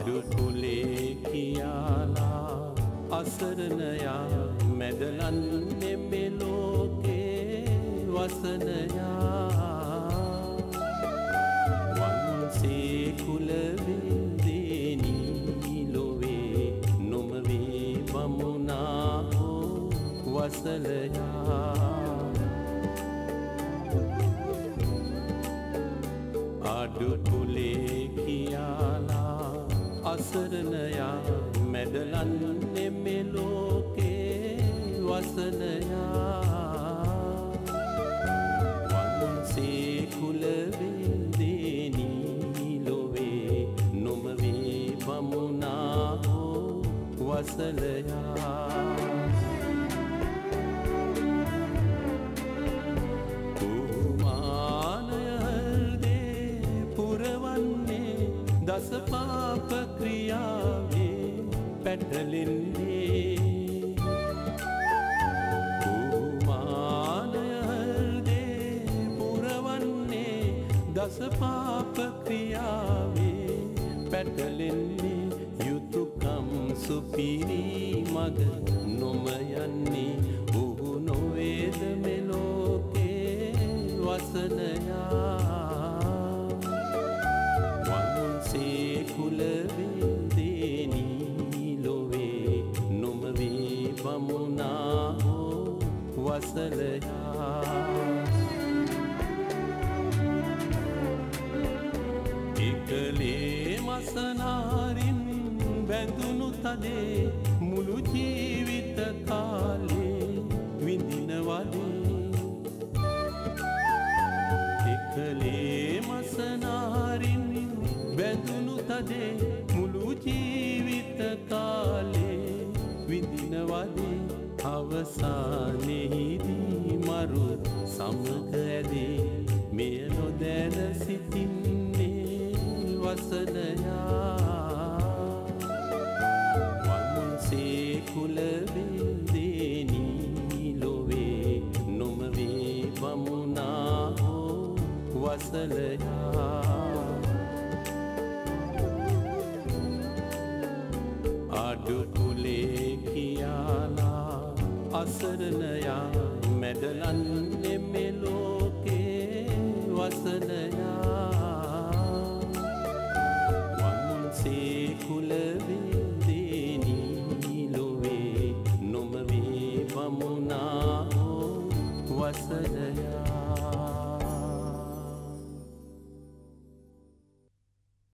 අඩු කුලේ කියාලා අසරණයා මැදලන්නේ මේ ලෝකේ වසනයා වන්සේ කුල වින්දේනී ලොවේ නොමවේ බමුණා හෝ වසලයා අඩු කුලේ කියාලා අසරණයා මැදලන්නේ මේ ලෝකේ වසනයා වන්සේ කුල වින්දේනී ලොවේ නොමවේ බමුණා හෝ වසලයා දස පාප ක්‍රියාවේ පැටලෙන්නේ කුමාරය හෘදේ පුරවන්නේ දස පාප ක්‍රියාවේ පැටලෙන්නේ යුතුයකම් සුපිරි මග නොම යන්නේ ඔහු නොවේද මේ ලෝකේ වසනයා කුල වින්දේනී ලොවේ නොමවේ බමුණා හෝ වසලයා එකලේ මසනාරින් බැඳුණු තදේ මුළු ජීවිත කාලේ විඳිනවලේ එකලේ මසනාරින් බැඳුණු තදේ මුළු ජීවිත කාලේ විඳිනවදේ අවසානයේදී මරු සමග ඇදේ මෙය නොදැන සිටින්නේ වසනයා වන්සේ කුල වින්දේනී ලොවේ නොමවේ බමුණා හෝ වසලයා අඩු කුලේ කියාලා අසරණයා මැදලන්නේ මේ ලෝකේ වසනයා වන්සේ කුල වින්දේනී ලොවේ නොමවේ බමුණා හෝ වසනයා